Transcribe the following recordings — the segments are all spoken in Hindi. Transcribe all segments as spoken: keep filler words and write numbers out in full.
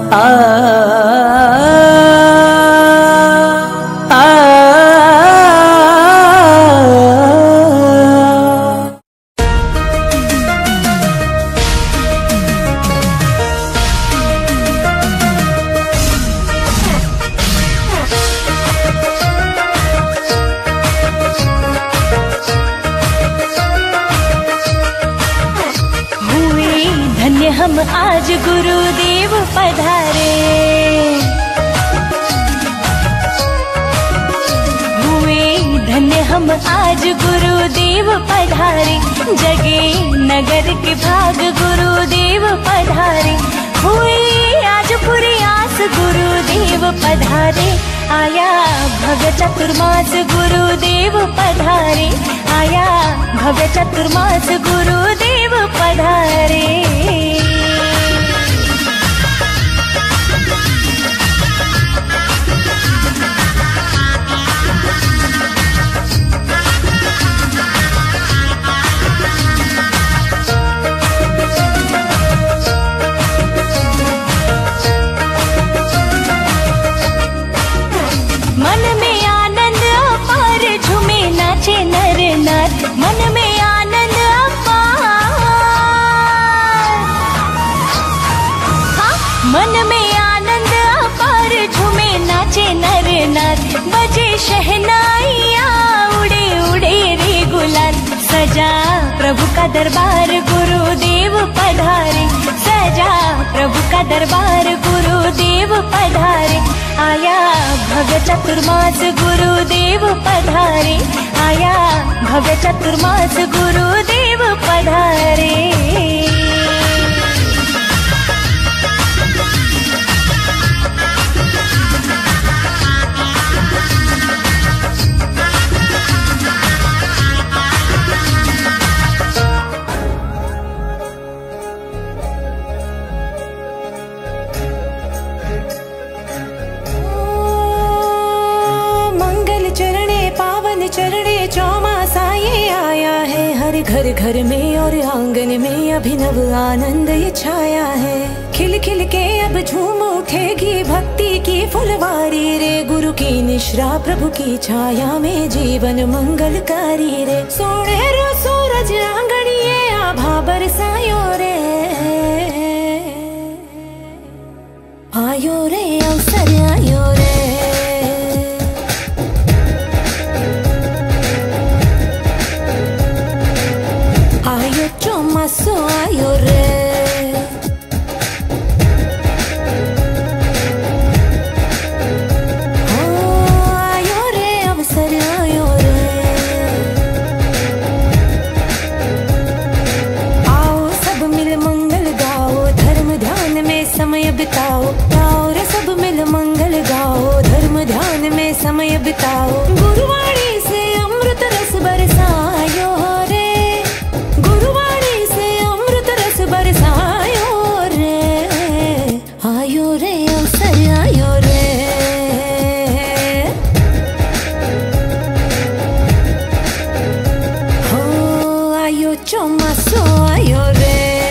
आ हम आज गुरुदेव पधारे, हुए धन्य हम आज गुरुदेव पधारे, जगे नगर के भाग गुरुदेव पधारे, हुए आज पूरी आस गुरुदेव पधारे, आया भव्य चतुर्मास गुरुदेव पधारे, आया भव्य चतुर्मास गुरुदेव पधारे। मन में आनंद अपार झूमे नाचे नर नार, मन में आनंद अपार, हाँ मन में आनंद अपार झूमे नाचे नर नार, बजे शहनाइयाँ उड़े उड़े रे गुलाल, सजा प्रभु का दरबार गुरुदेव पधारे, सजा प्रभु का दरबार गुरुदेव पधारे, आया भव्य चतुर्मास गुरुदेव पधारे, आया भव्य चतुर्मास गुरुदेव पधारे। चरणे चौमासा ये आया है, हर घर घर में और आंगन में अभिनव आनंद ये छाया है, खिल खिल के अब झूम उठेगी भक्ति की फुलवारी रे, गुरु की निश्रा प्रभु की छाया में जीवन मंगलकारी रे, सोने रो सूरज आंगणिये आभा बरसायो रे, आयो रे अवसर आयो रे, चौमासो आयो रे, हो आयो रे अवसर आयो रे, आओ सब मिल मंगल गाओ, धर्म ध्यान में समय बिताओ, आओ रे सब मिल मंगल गाओ, धर्म ध्यान में समय बिताओ, गुरुवाणी से अमृत रस बरसायो रे, बरसायो रे, आयो रे अवसर आयो रे, हो आयो चौमासो आयो रे।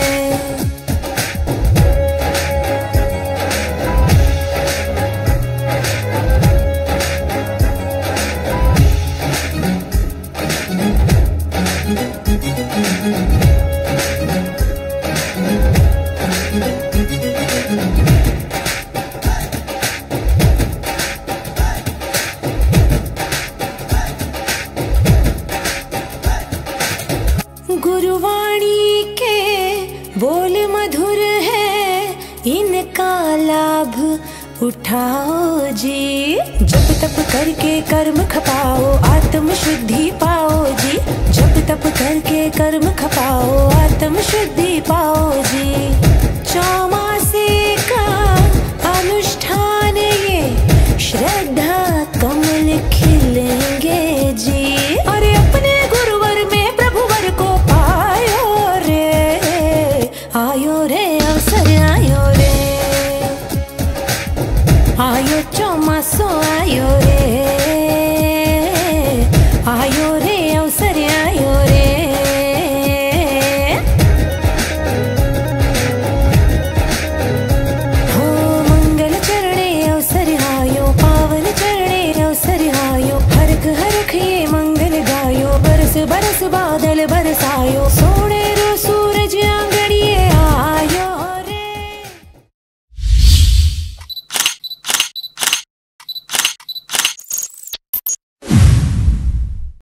गुरुवाणी के बोल मधुर है, इनका लाभ उठाओ जी, जप तप करके कर्म खपाओ, आत्म शुद्धि पाओ जी, जप तप करके कर्म खपाओ, आत्म शुद्धि पाओ जी, चौमासे का अनुष्ठान ये श्रद्धा कमल खिलेंगे जी, अरे अपने गुरुवर में प्रभुवर को पायो रे, आयो रे अवसर आयो रे, आयो चौमासो आयो रे।